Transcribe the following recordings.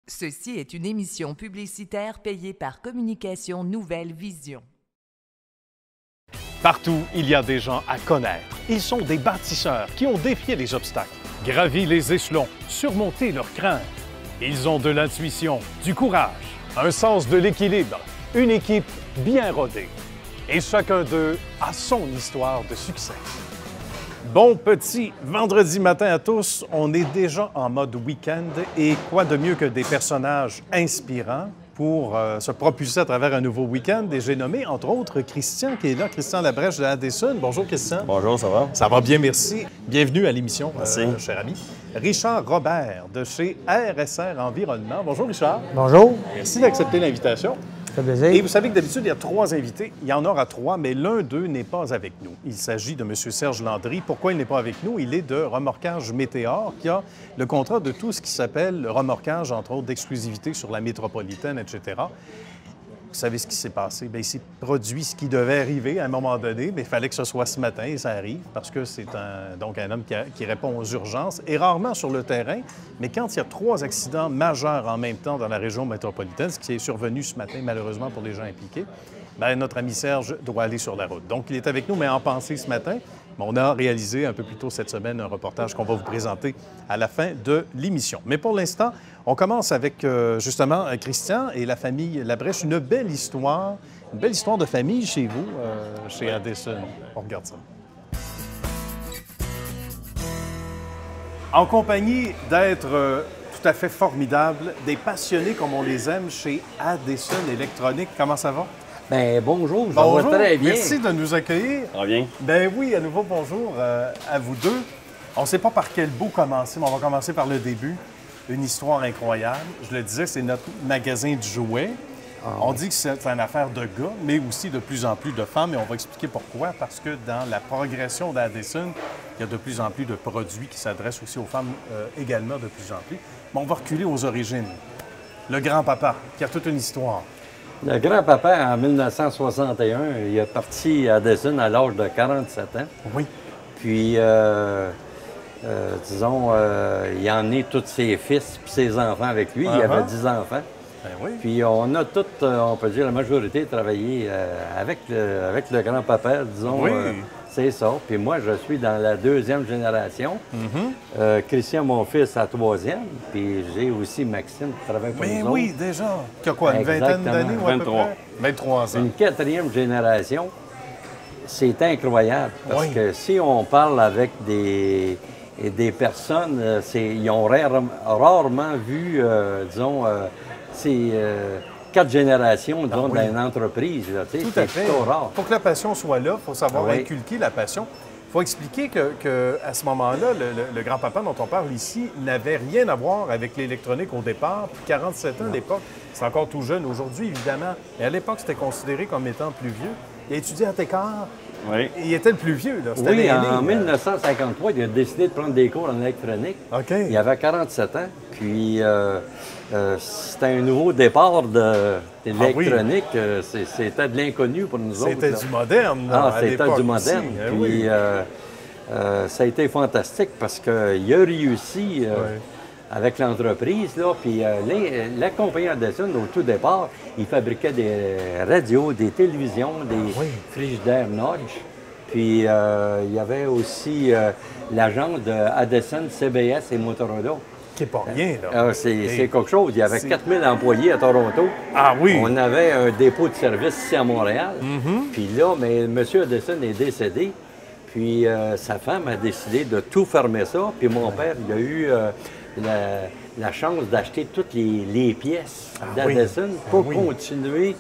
Ceci est une émission publicitaire payée par Communication Nouvelle Vision. Partout, il y a des gens à connaître. Ils sont des bâtisseurs qui ont défié les obstacles, gravi les échelons, surmonté leurs craintes. Ils ont de l'intuition, du courage, un sens de l'équilibre, une équipe bien rodée. Et chacun d'eux a son histoire de succès. Bon petit vendredi matin à tous. On est déjà en mode week-end et quoi de mieux que des personnages inspirants pour se propulser à travers un nouveau week-end. Et j'ai nommé, entre autres, Christian qui est là, Christian Labrèche de Addison. Bonjour, Christian. Bonjour, ça va? Ça va bien, merci. Bienvenue à l'émission, cher ami. Richard Robert de chez RSR Environnement. Bonjour, Richard. Bonjour. Merci d'accepter l'invitation. Ça fait plaisir. Et vous savez que d'habitude, il y a 3 invités. Il y en aura 3, mais l'un d'eux n'est pas avec nous. Il s'agit de M. Serge Landry. Pourquoi il n'est pas avec nous? Il est de Remorquage Météor, qui a le contrat de tout ce qui s'appelle le remorquage, entre autres, d'exclusivité sur la métropolitaine, etc. Vous savez ce qui s'est passé? Bien, il s'est produit ce qui devait arriver à un moment donné, mais il fallait que ce soit ce matin et ça arrive parce que c'est un homme qui répond aux urgences et rarement sur le terrain. Mais quand il y a 3 accidents majeurs en même temps dans la région métropolitaine, ce qui est survenu ce matin, malheureusement pour les gens impliqués, bien, notre ami Serge doit aller sur la route. Donc, il est avec nous, mais en pensée ce matin. On a réalisé un peu plus tôt cette semaine un reportage qu'on va vous présenter à la fin de l'émission. Mais pour l'instant, on commence avec justement Christian et la famille Labrèche. Une belle histoire de famille chez vous, chez Addison. On regarde ça. En compagnie d'êtres tout à fait formidables, des passionnés comme on les aime chez Addison Électronique. Comment ça va? Bien, bonjour, ça va très bien. Merci de nous accueillir. Ça va bien? Ben oui, à nouveau, bonjour à vous deux. On ne sait pas par quel bout commencer, mais on va commencer par le début. Une histoire incroyable. Je le disais, c'est notre magasin de jouets. On dit que c'est une affaire de gars, mais aussi de plus en plus de femmes, et on va expliquer pourquoi. Parce que dans la progression d'Addison, il y a de plus en plus de produits qui s'adressent aussi aux femmes également de plus en plus. Mais on va reculer aux origines. Le grand-papa, qui a toute une histoire. Le grand-papa, en 1961, il est parti à Addison à l'âge de 47 ans. Oui. Puis, disons, il a emmené tous ses fils et ses enfants avec lui. Il avait 10 enfants. Ben oui. Puis, on a toutes, on peut dire, la majorité travaillé avec le grand-papa, disons. Oui. C'est ça. Puis moi, je suis dans la 2e génération. Christian, mon fils, à 3e. Puis j'ai aussi Maxime qui travaille pour nous oui, autres. déjà. Qui a quoi, une vingtaine d'années ou à peu près? 23 ans. Une 4e génération. C'est incroyable. Parce que si on parle avec des personnes, ils ont rarement vu, disons, ces 4 générations, disons, d'une entreprise. Là, tout à fait. Pour que la passion soit là, il faut savoir inculquer la passion. Il faut expliquer qu'à ce moment-là, le grand-papa dont on parle ici n'avait rien à voir avec l'électronique au départ. Puis 47 ans à l'époque, c'est encore tout jeune aujourd'hui, évidemment. Mais à l'époque, c'était considéré comme étant plus vieux. Il a étudié à Técart. Oui. Il était le plus vieux, là. C'était oui, l'aîné, en 1953, il a décidé de prendre des cours en électronique. OK. Il avait 47 ans. Puis, c'était un nouveau départ de l'électronique. C'était de l'inconnu pour nous autres. C'était du moderne, là, à c'était l'époque du moderne. aussi. Puis, ça a été fantastique parce qu'il a réussi avec l'entreprise. Là, puis, la compagnie Addison, au tout départ, il fabriquait des radios, des télévisions, des frigidaires Notch. Puis, il y avait aussi l'agence de Addison, CBS et Motorola. Qui n'est pas rien, là. C'est quelque chose. Il y avait 4000 employés à Toronto. Ah oui! On avait un dépôt de service ici à Montréal. Puis là, mais M. Addison est décédé. Puis sa femme a décidé de tout fermer ça. Puis mon père, il a eu la chance d'acheter toutes les pièces d'Addison pour continuer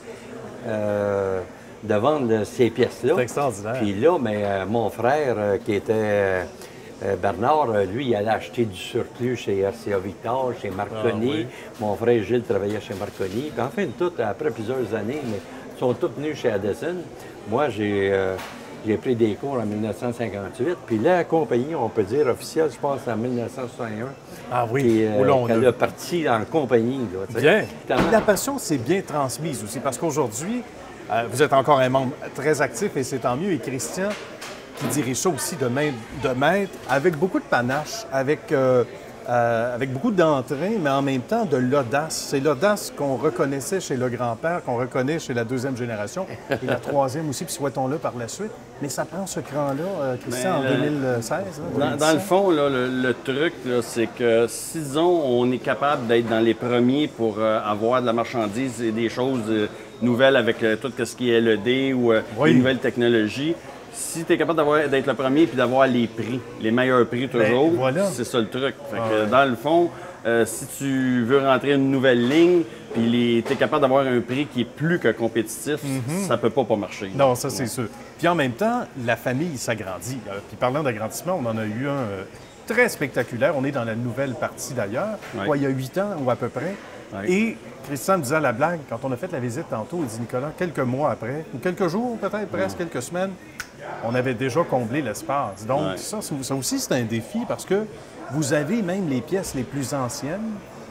de vendre ces pièces-là. C'est extraordinaire. Puis là, mais, mon frère, qui était Bernard, lui, il allait acheter du surplus chez RCA Victor, chez Marconi. Mon frère Gilles travaillait chez Marconi. Puis en fin de tout, après plusieurs années, mais ils sont tous venus chez Addison. Moi, j'ai pris des cours en 1958. Puis la compagnie, on peut dire officielle, je pense, en 1961. Ah oui, Puis, elle a parti en compagnie. Là, bien. Et la passion s'est bien transmise aussi, parce qu'aujourd'hui, vous êtes encore un membre très actif, et c'est tant mieux. Et Christian, qui dirige ça aussi de maître, avec beaucoup de panache, avec avec beaucoup d'entrain, mais en même temps de l'audace. C'est l'audace qu'on reconnaissait chez le grand-père, qu'on reconnaît chez la deuxième génération, et la troisième aussi, puis souhaitons-le par la suite. Mais ça prend ce cran-là, Christian, en 2016. Dans le fond, là, le truc, c'est que si, disons, on est capable d'être dans les premiers pour avoir de la marchandise et des choses nouvelles avec tout ce qui est LED ou les nouvelles technologies, si tu es capable d'être le premier puis d'avoir les prix, les meilleurs prix toujours, c'est ça le truc. Fait que, dans le fond, si tu veux rentrer une nouvelle ligne puis tu es capable d'avoir un prix qui est plus que compétitif, ça peut pas marcher. Non, ça c'est sûr. Puis en même temps, la famille s'agrandit. Puis parlant d'agrandissement, on en a eu un très spectaculaire. On est dans la nouvelle partie d'ailleurs, il y a 8 ans ou à peu près. Et Christian me disait à la blague, quand on a fait la visite tantôt, il dit Nicolas, quelques mois après, ou quelques jours peut-être, presque quelques semaines, on avait déjà comblé l'espace. Donc ça aussi, c'est un défi parce que vous avez même les pièces les plus anciennes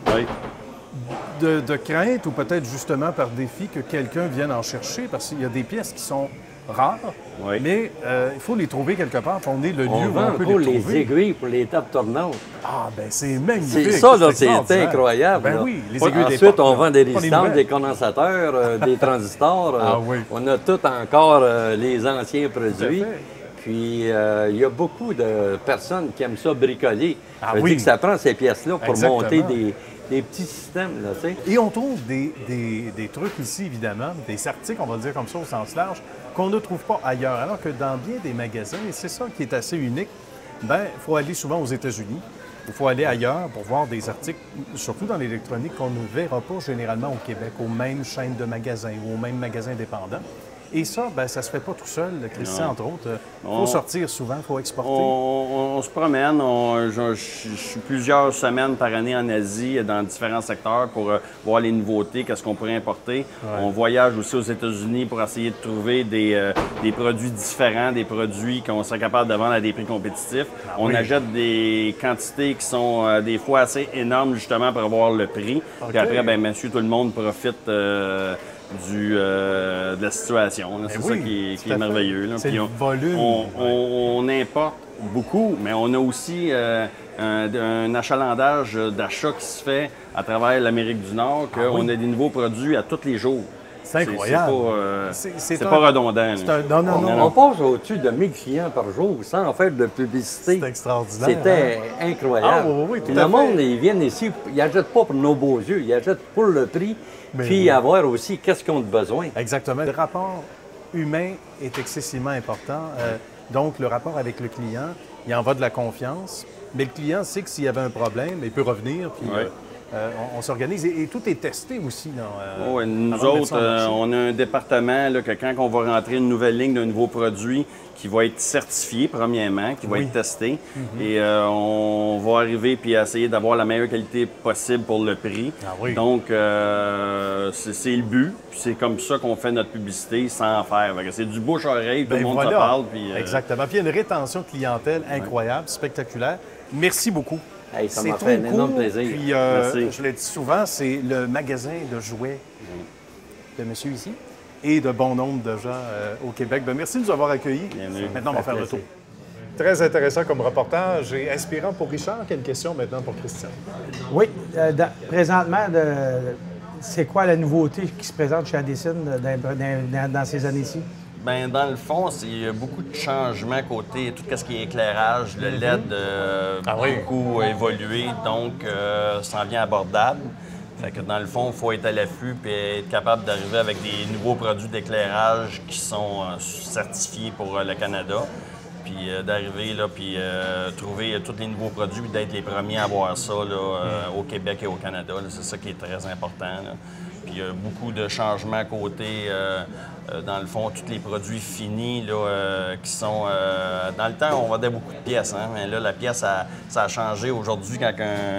de crainte ou peut-être justement par défi que quelqu'un vienne en chercher parce qu'il y a des pièces qui sont rares, mais il faut les trouver quelque part. On est le lieu où on peut les trouver. Les aiguilles pour les tables tournantes. Ah, ben c'est magnifique. C'est ça, c'est incroyable. Ben oui, les aiguilles des Ensuite, portes, on vend des résistances, des condensateurs, des transistors. Ah oui. On a tout encore les anciens produits. Puis, il y a beaucoup de personnes qui aiment ça bricoler. Je dis que ça prend ces pièces-là pour monter des petits systèmes, là, tu sais. Et on trouve des trucs ici, évidemment, des articles, on va le dire comme ça au sens large, qu'on ne trouve pas ailleurs. Alors que dans bien des magasins, et c'est ça qui est assez unique, bien, il faut aller souvent aux États-Unis, il faut aller ailleurs pour voir des articles, surtout dans l'électronique, qu'on ne verra pas généralement au Québec, aux mêmes chaînes de magasins ou aux mêmes magasins dépendants. Et ça, bien, ça se fait pas tout seul. Christian, entre autres, il faut sortir souvent, il faut exporter. On se promène. Je suis plusieurs semaines par année en Asie, dans différents secteurs, pour voir les nouveautés, qu'est-ce qu'on pourrait importer. On voyage aussi aux États-Unis pour essayer de trouver des produits différents, des produits qu'on serait capable de vendre à des prix compétitifs. On achète des quantités qui sont des fois assez énormes, justement, pour avoir le prix. Puis après, bien, monsieur, tout le monde profite de la situation. C'est ça qui est merveilleux. C'est le volume. On importe beaucoup, mais on a aussi un achalandage d'achats qui se fait à travers l'Amérique du Nord, qu'on a des nouveaux produits à tous les jours. C'est incroyable. C'est pas redondant. On passe au-dessus de 1000 clients par jour sans faire de publicité. C'est extraordinaire. C'était incroyable. Le monde, ils viennent ici, ils n'achètent pas pour nos beaux yeux, ils achètent pour le prix, puis avoir aussi qu'est-ce qu'ils ont de besoin. Exactement. Le rapport humain est excessivement important. Donc, le rapport avec le client, il en va de la confiance. Mais le client sait que s'il y avait un problème, il peut revenir, puis on s'organise. Et tout est testé aussi. Nous autres, on a un département là, que quand on va rentrer une nouvelle ligne d'un nouveau produit qui va être certifié, premièrement, qui va être testé. Et on va arriver puis essayer d'avoir la meilleure qualité possible pour le prix. Donc, c'est le but. Puis c'est comme ça qu'on fait notre publicité sans en faire. C'est du bouche-oreille, tout le monde se parle. Puis, exactement. Puis il y a une rétention de clientèle incroyable, spectaculaire. Merci beaucoup. Hey, ça m'a fait un énorme plaisir. Puis, je l'ai dit souvent, c'est le magasin de jouets de monsieur ici et de bon nombre de gens au Québec. Bien, merci de nous avoir accueillis. Bienvenue. Maintenant, on va faire le tour. Très intéressant comme reportage et inspirant pour Richard. Quelle question maintenant pour Christian? Oui. Présentement, c'est quoi la nouveauté qui se présente chez Addison dans ces années-ci? Bien, dans le fond, il y a beaucoup de changements côté tout ce qui est éclairage. Le LED a beaucoup évolué, donc ça en vient abordable. Fait que dans le fond, il faut être à l'affût et être capable d'arriver avec des nouveaux produits d'éclairage qui sont certifiés pour le Canada. Puis d'arriver là, puis trouver tous les nouveaux produits, puis d'être les premiers à avoir ça là, au Québec et au Canada. C'est ça qui est très important. Là. Puis il y a beaucoup de changements à côté, dans le fond, tous les produits finis là, qui sont... dans le temps, on vendait beaucoup de pièces, hein, mais là, la pièce, ça a changé. Aujourd'hui, quand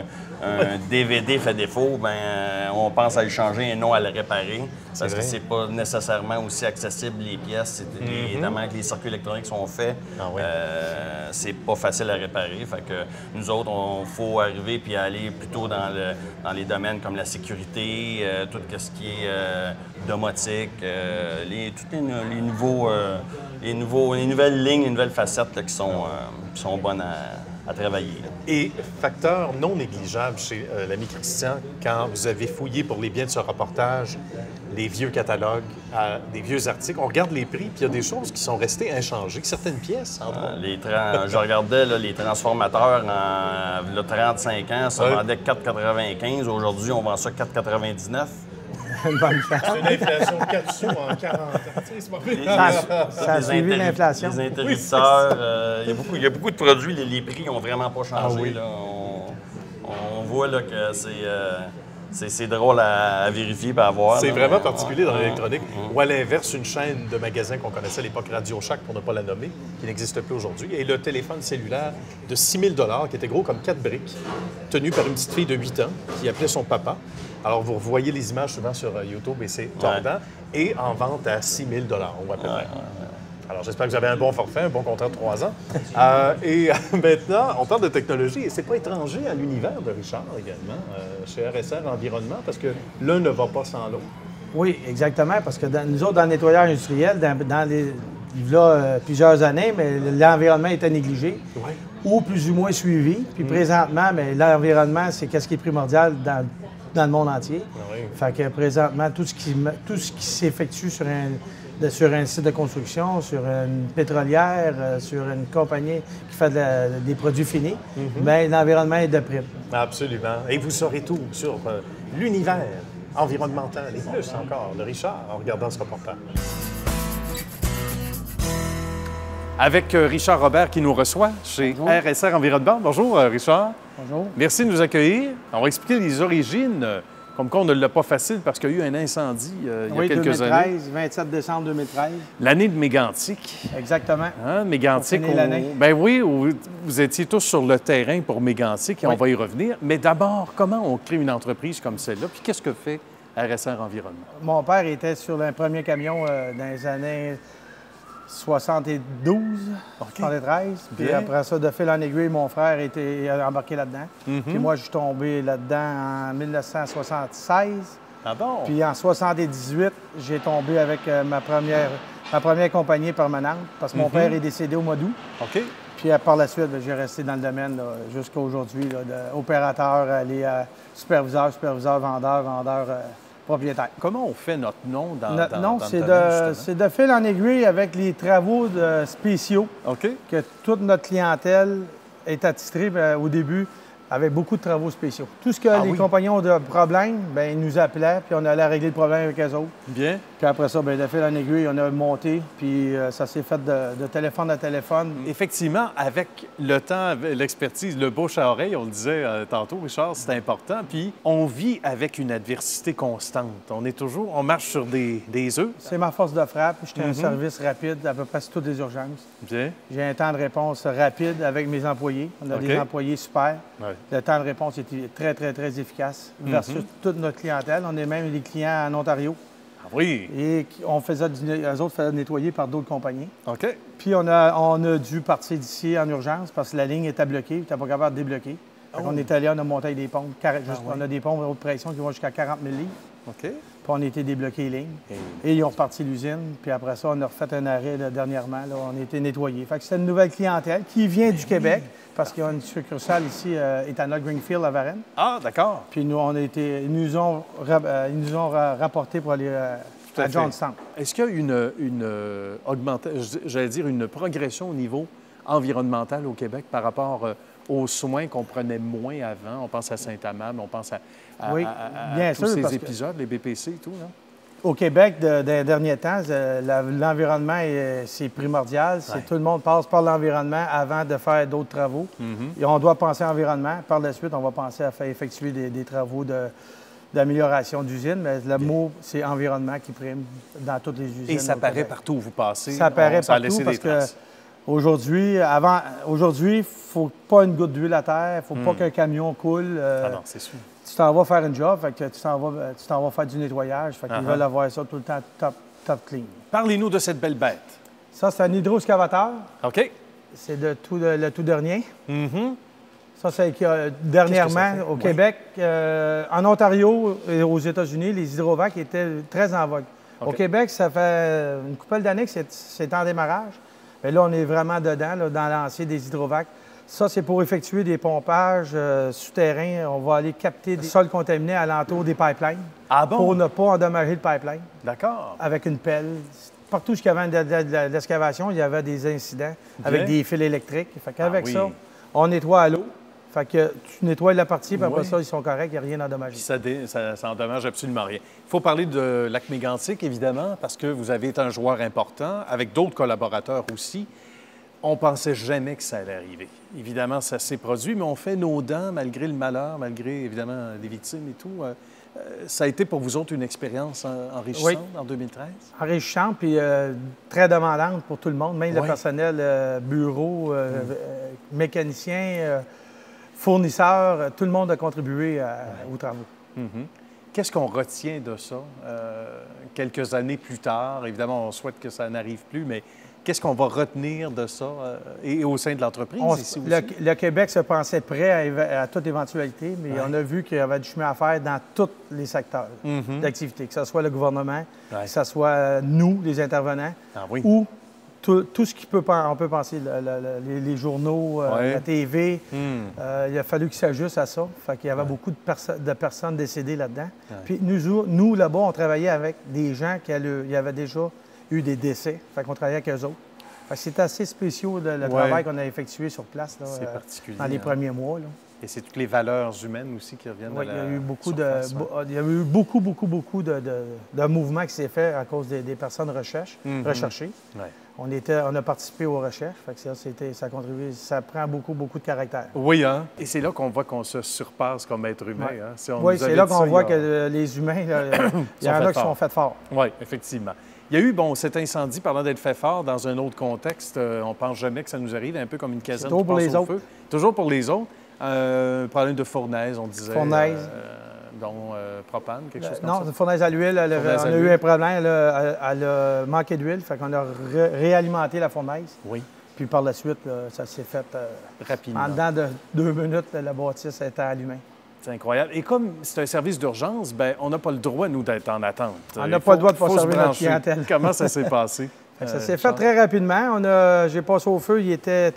un DVD fait défaut, ben on pense à le changer et non à le réparer. Parce que c'est pas nécessairement aussi accessible, les pièces. Évidemment que les circuits électroniques sont faits, c'est pas facile à réparer. Fait que nous autres, il faut arriver puis aller plutôt dans les domaines comme la sécurité, tout ce qui est domotique, toutes les nouvelles lignes, les nouvelles facettes là, qui sont bonnes à travailler. Là. Et facteur non négligeable chez l'ami Christian, quand vous avez fouillé pour les biens de ce reportage, les vieux catalogues, des vieux articles, on regarde les prix, puis il y a des choses qui sont restées inchangées, certaines pièces, entre autres. Je regardais là, les transformateurs il y a 35 ans, ça vendait 4,95. Aujourd'hui, on vend ça 4,99. Une bonne chance. C'est une inflation de 4 sous en 40 ans. C'est pas pire. Ça a suivi l'inflation. Les interrupteurs, il y a beaucoup de produits, les prix n'ont vraiment pas changé. Ah oui. Là. On voit là, que c'est drôle à vérifier et à voir. C'est là, vraiment mais, particulier dans l'électronique. Ou à l'inverse, une chaîne de magasins qu'on connaissait à l'époque, Radio Shack, pour ne pas la nommer, qui n'existe plus aujourd'hui. Et le téléphone cellulaire de 6 000 $ qui était gros comme 4 briques, tenu par une petite fille de 8 ans qui appelait son papa. Alors, vous voyez les images souvent sur YouTube et c'est tordant. Et en vente à 6 000 $ ou à peu près. Alors, j'espère que vous avez un bon forfait, un bon contrat de 3 ans. Et maintenant, on parle de technologie et c'est pas étranger à l'univers de Richard également, chez RSR Environnement, parce que l'un ne va pas sans l'autre. Oui, exactement, parce que nous autres, dans le nettoyage industriel, plusieurs années, mais l'environnement était négligé ou plus ou moins suivi. Puis présentement, mais l'environnement, c'est qu'est-ce qui est primordial dans le monde entier. Fait que présentement, tout ce qui s'effectue sur un site de construction, sur une pétrolière, sur une compagnie qui fait des produits finis, bien, l'environnement est de prime. Absolument. Et vous saurez tout sur l'univers environnemental et plus encore de Richard en regardant ce reportage. Avec Richard Robert qui nous reçoit chez RSR Environnement. Bonjour, Richard. Bonjour. Merci de nous accueillir. On va expliquer les origines. Comme quoi, on ne l'a pas facile parce qu'il y a eu un incendie il y a quelques 2013, années. 27 décembre 2013. L'année de Mégantic. Exactement. Hein, Mégantic, l'année. Ben oui, vous étiez tous sur le terrain pour Mégantic et on va y revenir. Mais d'abord, comment on crée une entreprise comme celle-là? Puis qu'est-ce que fait RSR Environnement? Mon père était sur un premier camion dans les années 72, 73. Puis après ça, de fil en aiguille, mon frère était embarqué là-dedans. Puis moi, je suis tombé là-dedans en 1976. Ah bon? Puis en 78, j'ai tombé avec ma première compagnie permanente parce que mon père est décédé au mois d'août. OK. Puis par la suite, j'ai resté dans le domaine jusqu'à aujourd'hui, d'opérateur, aller à superviseur, vendeur, propriétaire. Comment on fait notre nom dans Notre nom, dans le domaine, c'est de fil en aiguille avec les travaux spéciaux OK. que toute notre clientèle est attitrée au début avec beaucoup de travaux spéciaux. Tout ce que les compagnons ont de problèmes, bien, ils nous appelaient, puis on allait régler le problème avec eux autres. Bien. Puis après ça, bien, de fil en aiguille, on a monté, puis ça s'est fait de téléphone à téléphone. Effectivement, avec le temps, l'expertise, le bouche à oreille, on le disait tantôt, Richard, c'est important. Puis on vit avec une adversité constante. On marche sur des œufs. C'est ma force de frappe. J'étais un service rapide à peu près sur toutes les urgences. Bien. J'ai un temps de réponse rapide avec mes employés. On a des employés super. Ouais. Le temps de réponse était très, très, très efficace versus toute notre clientèle. On est même les clients en Ontario. Ah oui. Et eux autres faisaient nettoyer par d'autres compagnies. OK. Puis on a dû partir d'ici en urgence parce que la ligne était bloquée. On n'était pas capable de débloquer. On est allé, on a monté avec des pompes. On a des pompes de haute pression qui vont jusqu'à 40 000 livres. OK. Puis on a été débloqué les lignes. Et ils ont reparti l'usine. Puis après ça, on a refait un arrêt dernièrement. Là, on a été nettoyé. Fait que c'est une nouvelle clientèle qui vient du Québec. Parce qu'il y a une succursale ici, Ethanol Greenfield à Varennes. Ah, d'accord. Puis ils nous ont rapporté pour aller à Johnstown. Est-ce qu'il y a une progression au niveau environnemental au Québec par rapport aux soins qu'on prenait moins avant? On pense à Saint-Amand, on pense à tous ces épisodes, les BPC et tout, non? Au Québec, des derniers temps, l'environnement, c'est primordial. Tout le monde passe par l'environnement avant de faire d'autres travaux. Et on doit penser à l'environnement. Par la suite, on va penser à faire effectuer des travaux d'amélioration d'usine. Mais le mot, c'est environnement qui prime dans toutes les usines. Et ça paraît partout où vous passez. Ça paraît partout parce qu'aujourd'hui, il ne faut pas une goutte d'huile à terre, il ne faut pas qu'un camion coule. Ah non, c'est sûr. Tu t'en vas faire une job, fait que tu t'en vas faire du nettoyage. Fait qu'ils veulent avoir ça tout le temps top clean. Parlez-nous de cette belle bête. Ça, c'est un hydroexcavateur. OK. C'est le tout dernier. Ça, c'est dernièrement au Québec. En Ontario et aux États-Unis, les hydrovacs étaient très en vogue. Au Québec, ça fait une couple d'années que c'est en démarrage. Mais là, on est vraiment dedans, dans lancer des hydrovacs. Ça, c'est pour effectuer des pompages souterrains. On va aller capter des sols contaminés alentour des pipelines. Ah bon? Pour ne pas endommager le pipeline. D'accord. Avec une pelle. Partout où il y avait de l'excavation, il y avait des incidents avec des fils électriques. Fait qu'avec ça, on nettoie à l'eau. Fait que tu nettoies la partie, puis après ça, ils sont corrects, il n'y a rien endommagé. Puis ça endommage absolument rien. Il faut parler de Lac-Mégantic, évidemment, parce que vous avez été un joueur important, avec d'autres collaborateurs aussi. On ne pensait jamais que ça allait arriver. Évidemment, ça s'est produit, mais on fait nos dents malgré le malheur, malgré, évidemment, les victimes et tout. Ça a été pour vous autres une expérience enrichissante en 2013? Enrichissante, puis très demandante pour tout le monde, même le personnel, bureau, mécanicien, fournisseurs, tout le monde a contribué aux travaux. Qu'est-ce qu'on retient de ça quelques années plus tard? Évidemment, on souhaite que ça n'arrive plus, mais qu'est-ce qu'on va retenir de ça et au sein de l'entreprise ici aussi? Le Québec se pensait prêt à toute éventualité, mais on a vu qu'il y avait du chemin à faire dans tous les secteurs d'activité, que ce soit le gouvernement, que ce soit nous, les intervenants, ou tout ce on peut penser, les journaux, la TV. Il a fallu qu'ils s'ajustent à ça. Fait qu'il y avait beaucoup de personnes décédées là-dedans. Puis nous, là-bas, on travaillait avec des gens qui avaient déjà eu des décès. Fait qu'on travaillait avec eux autres. Fait que c'est assez spécial le travail qu'on a effectué sur place là, c'est particulier, dans les premiers mois. Là. Et c'est toutes les valeurs humaines aussi qui reviennent il y a eu beaucoup il y a eu beaucoup de mouvements qui s'est fait à cause des personnes recherchées. On a participé aux recherches, fait que ça a contribué, ça prend beaucoup de caractère. Oui, hein? Et c'est là qu'on voit qu'on se surpasse comme être humain. Hein? C'est là qu'on voit que les humains, il y en a qui sont faits forts. Oui, effectivement. Il y a eu, cet incendie, parlant d'être fait fort, dans un autre contexte, on ne pense jamais que ça nous arrive, un peu comme une caserne qui passe au feu. Toujours pour les autres. Problème de fournaise, on disait. Fournaise. Dont propane, quelque chose comme ça? Non, fournaise à l'huile. On a eu un problème. Elle a manqué d'huile. Fait qu'on a réalimenté la fournaise. Oui. Puis par la suite, ça s'est fait rapidement. En dedans de 2 minutes, la bâtisse était allumée. C'est incroyable. Et comme c'est un service d'urgence, on n'a pas le droit, nous, d'être en attente. On n'a pas le droit de faire servir notre clientèle. Comment ça s'est passé? Ça s'est fait très rapidement. J'ai passé au feu, il était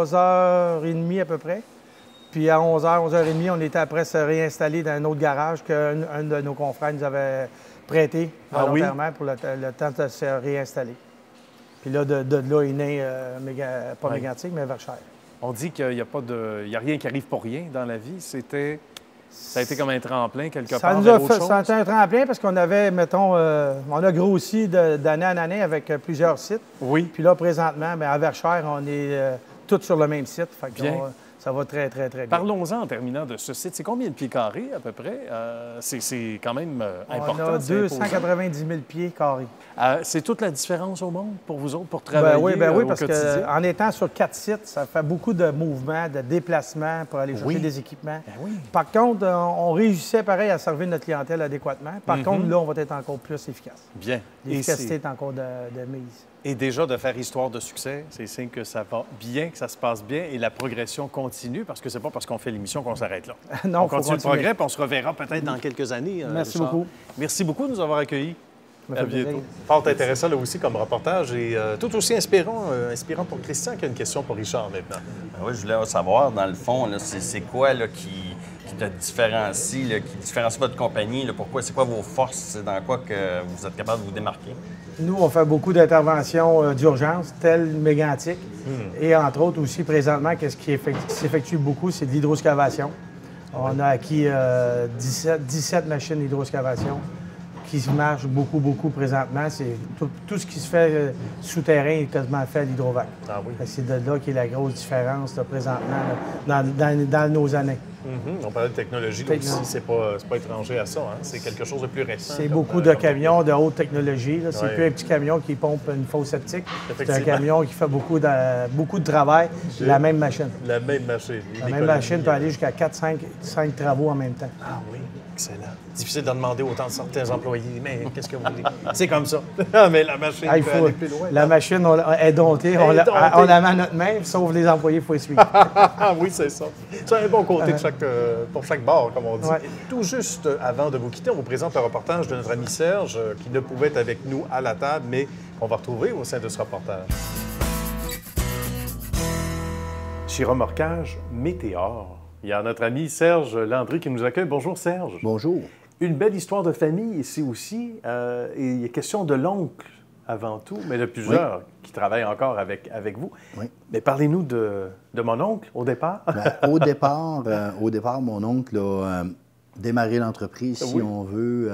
3h30 à peu près. Puis à 11h, 11h30, on était après se réinstaller dans un autre garage qu'un de nos confrères nous avait prêté volontairement pour le temps de se réinstaller. Puis là, de là est né, pas Mégantic, mais Verchères. On dit qu'il n'y a rien qui arrive pour rien dans la vie. Ça a été comme un tremplin quelque part vers autre chose? Ça a été un tremplin parce qu'on avait, mettons, on a grossi d'année en année avec plusieurs sites. Oui. Puis là, présentement, à Verchères, on est tous sur le même site. Fait que ça va très, très, très bien. Parlons-en en terminant de ce site. C'est combien de pieds carrés à peu près? C'est quand même important. On a 290 000 pieds carrés. C'est toute la différence au monde pour vous autres, pour travailler au quotidien? Oui, parce qu'en étant sur 4 sites, ça fait beaucoup de mouvements, de déplacements pour aller chercher des équipements. Par contre, on réussissait pareil à servir notre clientèle adéquatement. Par contre, là, on va être encore plus efficace. Bien. L'efficacité est encore de mise. Et déjà, de faire histoire de succès, c'est signe que ça va bien, que ça se passe bien et la progression continue, parce que c'est pas parce qu'on fait l'émission qu'on s'arrête là. Non, on continue le progrès, puis on se reverra peut-être dans quelques années. Merci Richard. beaucoup. Merci beaucoup de nous avoir accueillis. À bientôt. Fort intéressant là aussi comme reportage et tout aussi inspirant pour Christian qui a une question pour Richard maintenant. Oui, je voulais savoir, dans le fond, c'est quoi là, qui te différencie, qui différencie votre compagnie? C'est quoi vos forces? C'est dans quoi que vous êtes capable de vous démarquer? Nous, on fait beaucoup d'interventions d'urgence, telles Mégantic. Et entre autres aussi, présentement, ce qui s'effectue beaucoup, c'est de l'hydroexcavation. On a acquis 17 machines d'hydroexcavation qui marchent beaucoup présentement. C'est tout ce qui se fait souterrain est quasiment fait à l'hydrovac. Ah oui. C'est de là qu'est la grosse différence là, présentement là, dans nos années. On parlait de technologie là, aussi, c'est pas étranger à ça. Hein? C'est quelque chose de plus récent. C'est beaucoup de camions de haute technologie. C'est plus un petit camion qui pompe une fosse septique. C'est un camion qui fait beaucoup de travail. La même machine. La même machine. La même machine peut aller jusqu'à 4-5 travaux en même temps. Ah oui, excellent. Difficile de demander autant de certains employés, mais qu'est-ce que vous voulez? C'est comme ça. Mais la machine peut aller plus loin. La machine est domptée. On la met à notre main, sauf les employés, il faut essuyer. Oui, c'est ça. C'est un bon côté pour chaque bar, comme on dit. Ouais. Tout juste avant de vous quitter, on vous présente le reportage de notre ami Serge, qui ne pouvait être avec nous à la table, mais qu'on va retrouver au sein de ce reportage. chez Remorquage Météor. Il y a notre ami Serge Landry qui nous accueille. Bonjour Serge. Bonjour. Une belle histoire de famille ici aussi. Et il y a question de l'oncle avant tout, mais de plusieurs qui travaillent encore avec vous. Oui. Mais parlez-nous de mon oncle au départ. Au départ, mon oncle a démarré l'entreprise, si on veut,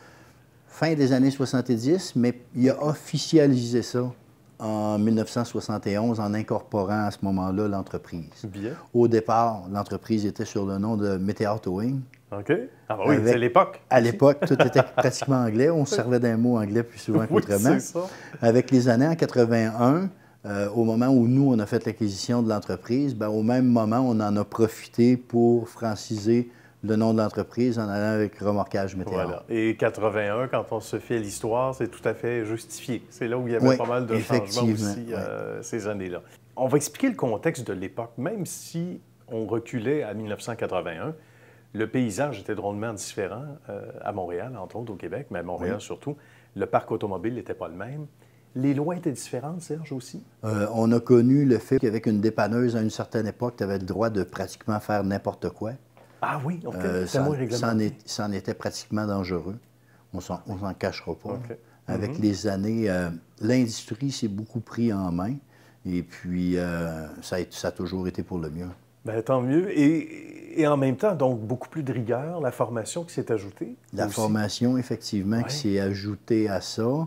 fin des années 70, mais il a officialisé ça en 1971 en incorporant à ce moment-là l'entreprise. Bien. Au départ, l'entreprise était sur le nom de Météor Towing. OK. Ah oui, c'est l'époque. À l'époque, tout était pratiquement anglais. On se servait d'un mot anglais plus souvent qu'autrement. Oui, c'est ça. Avec les années, en 81, au moment où nous, on a fait l'acquisition de l'entreprise, au même moment, on en a profité pour franciser le nom de l'entreprise en allant avec Remorquage Météor. Voilà. Et 81, quand on se fait l'histoire, c'est tout à fait justifié. C'est là où il y avait pas mal de changements aussi ces années-là. On va expliquer le contexte de l'époque. Même si on reculait à 1981, le paysage était drôlement différent à Montréal, entre autres au Québec, mais à Montréal surtout. Le parc automobile n'était pas le même. Les lois étaient différentes, Serge, aussi? On a connu le fait qu'avec une dépanneuse, à une certaine époque, tu avais le droit de pratiquement faire n'importe quoi. Ah oui, OK. C'est moins réglementé. Ça en était pratiquement dangereux. On s'en cachera pas. Okay. Avec les années, l'industrie s'est beaucoup pris en main. Et puis, ça a toujours été pour le mieux. Bien, tant mieux. Et en même temps, donc, beaucoup plus de rigueur, la formation qui s'est ajoutée? La formation, effectivement, qui s'est ajoutée à ça.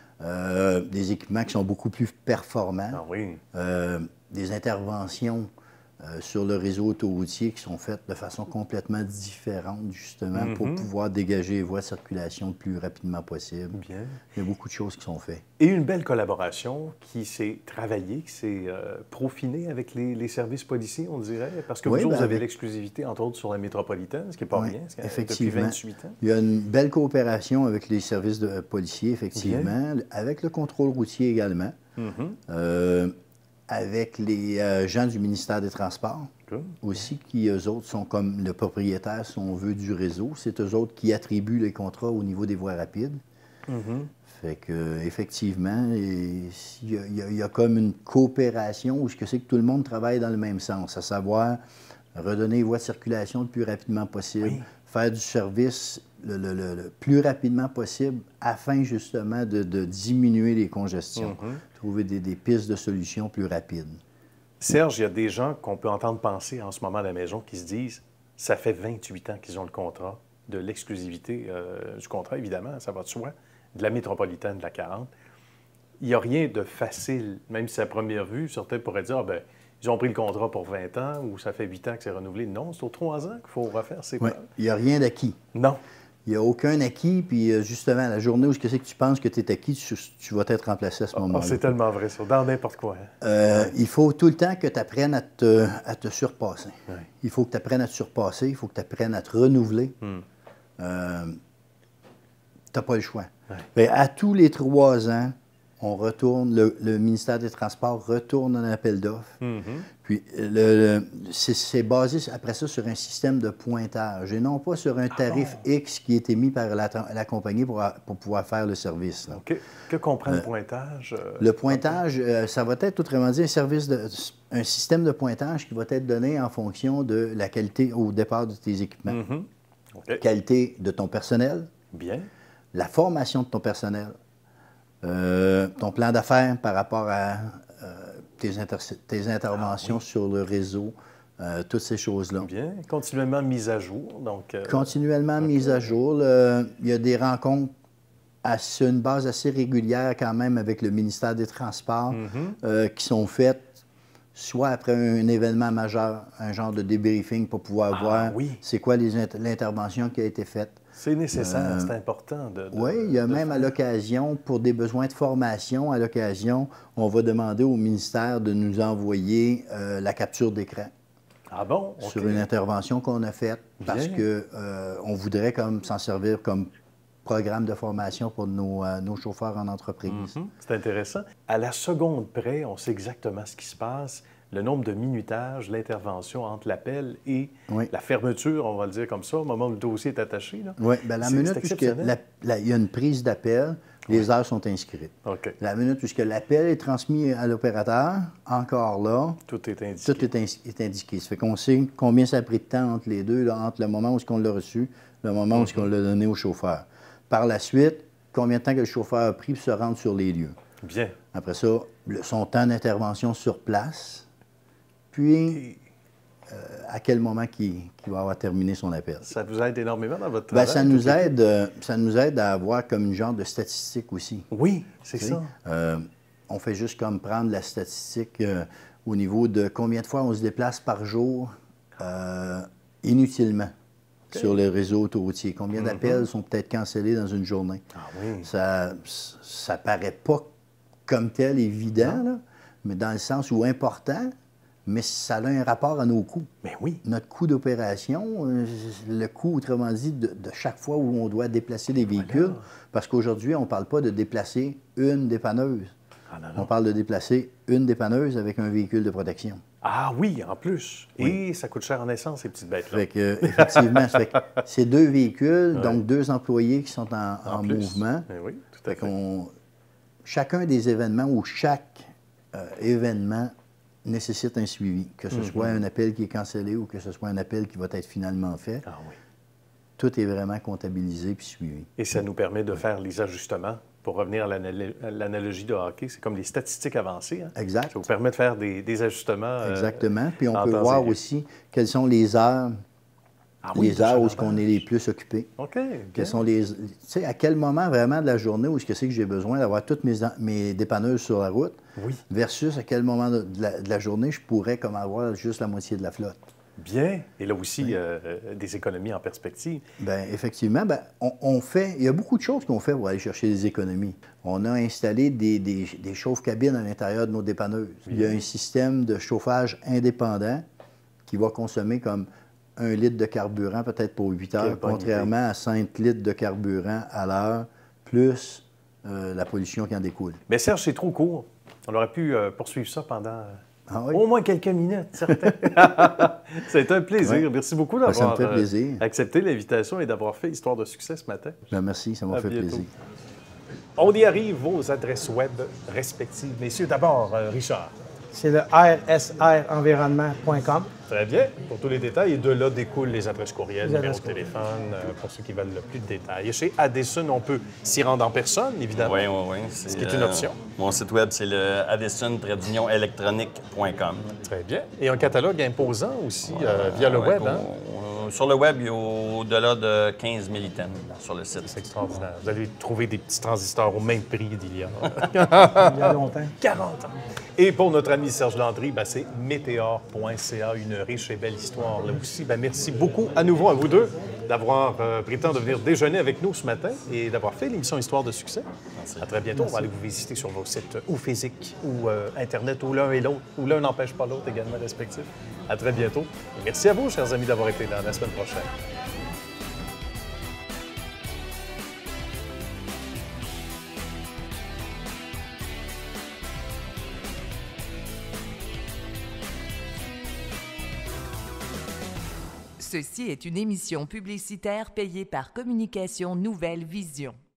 Des équipements qui sont beaucoup plus performants. Ah oui. Des interventions sur le réseau autoroutier qui sont faites de façon complètement différente, justement, pour pouvoir dégager les voies de circulation le plus rapidement possible. Bien. Il y a beaucoup de choses qui sont faites. Et une belle collaboration qui s'est travaillée, qui s'est peaufinée avec les services policiers, on dirait, parce que vous avez l'exclusivité, entre autres, sur la métropolitaine, ce qui n'est pas rien, depuis 28 ans. Il y a une belle coopération avec les services de policiers, effectivement, avec le contrôle routier également. Avec les gens du ministère des Transports aussi, qui, eux autres, sont comme le propriétaire, si on veut, du réseau. C'est eux autres qui attribuent les contrats au niveau des voies rapides. Fait que, effectivement, il y a comme une coopération où c'est que tout le monde travaille dans le même sens, à savoir redonner les voies de circulation le plus rapidement possible, faire du service le plus rapidement possible afin, justement, de diminuer les congestions, trouver des pistes de solutions plus rapides. Serge, il y a des gens qu'on peut entendre penser en ce moment à la maison qui se disent « ça fait 28 ans qu'ils ont le contrat, de l'exclusivité du contrat, évidemment, ça va de soi, de la métropolitaine, de la 40. » Il n'y a rien de facile, même si à première vue, certains pourraient dire « ils ont pris le contrat pour 20 ans ou ça fait 8 ans que c'est renouvelé. » Non, c'est aux 3 ans qu'il faut refaire ces preuves. Il n'y a rien d'acquis. Non. Il n'y a aucun acquis, puis justement, la journée où tu penses que tu es acquis, tu vas être remplacé à ce moment-là. C'est tellement vrai, ça, dans n'importe quoi. Il faut tout le temps que tu apprennes à te surpasser. Il faut que tu apprennes à te surpasser, il faut que tu apprennes à te renouveler. Tu n'as pas le choix. Bien, à tous les 3 ans, on retourne, le ministère des Transports retourne en appel d'offres. Puis, c'est basé après ça sur un système de pointage et non pas sur un tarif X qui est émis par la compagnie pour pouvoir faire le service. Là. Que comprend le pointage? Le pointage, ça va être, autrement dit, un système de pointage qui va être donné en fonction de la qualité au départ de tes équipements. Qualité de ton personnel. Bien. La formation de ton personnel. Ton plan d'affaires par rapport à tes interventions sur le réseau, toutes ces choses-là. Bien. Continuellement mise à jour. Donc, continuellement mise à jour. Il y a des rencontres à une base assez régulière quand même avec le ministère des Transports qui sont faites soit après un événement majeur, un genre de débriefing pour pouvoir voir c'est quoi l'intervention qui a été faite. C'est nécessaire, c'est important. Oui, il y a même à l'occasion, pour des besoins de formation, à l'occasion, on va demander au ministère de nous envoyer la capture d'écran. Ah bon? Sur une intervention qu'on a faite, parce qu'on voudrait s'en servir comme programme de formation pour nos chauffeurs en entreprise. C'est intéressant. À la seconde près, on sait exactement ce qui se passe. Le nombre de minutages, l'intervention entre l'appel et la fermeture, on va le dire comme ça, au moment où le dossier est attaché. Oui, bien la minute, puisqu'il y a une prise d'appel, Les heures sont inscrites. OK. La minute où l'appel est transmis à l'opérateur, encore là, tout est indiqué. Tout est indiqué. Ça fait qu'on sait combien ça a pris de temps entre les deux, là, entre le moment où on l'a reçu, le moment où on l'a donné au chauffeur. Par la suite, combien de temps que le chauffeur a pris pour se rendre sur les lieux. Bien. Après ça, son temps d'intervention sur place, puis à quel moment qu'il va avoir terminé son appel. Ça vous aide énormément dans votre travail? Bien, ça nous aide à avoir comme une genre de statistique aussi. Oui, c'est ça. On fait juste comme prendre la statistique au niveau de combien de fois on se déplace par jour inutilement sur le réseau autoroutier. Combien d'appels sont peut-être cancellés dans une journée. Ah oui. Ça paraît pas comme tel évident, là, mais dans le sens où important, mais ça a un rapport à nos coûts. Mais oui. Notre coût d'opération, le coût, autrement dit, de chaque fois où on doit déplacer des véhicules, parce qu'aujourd'hui, on ne parle pas de déplacer une dépanneuse. Ah, non. On parle de déplacer une dépanneuse avec un véhicule de protection. Ah oui, en plus. Oui. Et ça coûte cher en essence, ces petites bêtes-là. Fait que, effectivement, c'est 2 véhicules, donc 2 employés qui sont en mouvement. Oui, tout à fait. Chacun des événements ou chaque événement nécessite un suivi, que ce soit un appel qui est cancellé ou que ce soit un appel qui va être finalement fait. Ah oui. Tout est vraiment comptabilisé puis suivi. Et ça nous permet de faire les ajustements. Pour revenir à l'analogie de hockey, c'est comme les statistiques avancées. Hein? Exact. Ça vous permet de faire des ajustements. Exactement. Puis on peut voir aussi quelles sont les heures, les heures où on est les plus occupés. OK. Quelles sont tu sais, à quel moment vraiment de la journée où est-ce que c'est que j'ai besoin d'avoir toutes mes dépanneuses sur la route, versus à quel moment de la journée je pourrais comme avoir juste la moitié de la flotte. Bien. Et là aussi, des économies en perspective. Bien, effectivement, il y a beaucoup de choses qu'on fait pour aller chercher des économies. On a installé des chauffe-cabines à l'intérieur de nos dépanneuses. Il y a un système de chauffage indépendant qui va consommer comme 1 litre de carburant peut-être pour 8 heures, contrairement à 5 litres de carburant à l'heure, plus la pollution qui en découle. Mais Serge, c'est trop court. On aurait pu poursuivre ça pendant... au moins quelques minutes, certain. C'est un plaisir. Ouais. Merci beaucoup d'avoir accepté l'invitation et d'avoir fait Histoire de succès ce matin. Bien, merci, ça m'a fait plaisir. On y arrive, vos adresses web respectives. Messieurs, d'abord, Richard. C'est le rsrenvironnement.com. Très bien, pour tous les détails. Et de là découlent les adresses courriel, numéro de téléphone, pour ceux qui veulent le plus de détails. Et chez Addison, on peut s'y rendre en personne, évidemment. Oui. Ce qui est une option. Mon site web, c'est le addison-electronique.com. Très bien. Et un catalogue imposant aussi via le web, hein? Sur le web, il y a au-delà de 15 000 items sur le site. C'est extraordinaire. Vous allez trouver des petits transistors au même prix d'il y a... il y a longtemps. 40 ans. Et pour notre ami Serge Landry, c'est météor.ca, une riche et belle histoire là aussi. Merci beaucoup à nouveau à vous deux d'avoir pris le temps de venir déjeuner avec nous ce matin et d'avoir fait l'émission Histoire de succès. Merci. À très bientôt. On va aller vous visiter sur vos sites ou physiques ou Internet ou l'un et l'autre, ou l'un n'empêche pas l'autre également respectif. À très bientôt. Et merci à vous, chers amis, d'avoir été là. À la semaine prochaine. Ceci est une émission publicitaire payée par Communication Nouvelle Vision.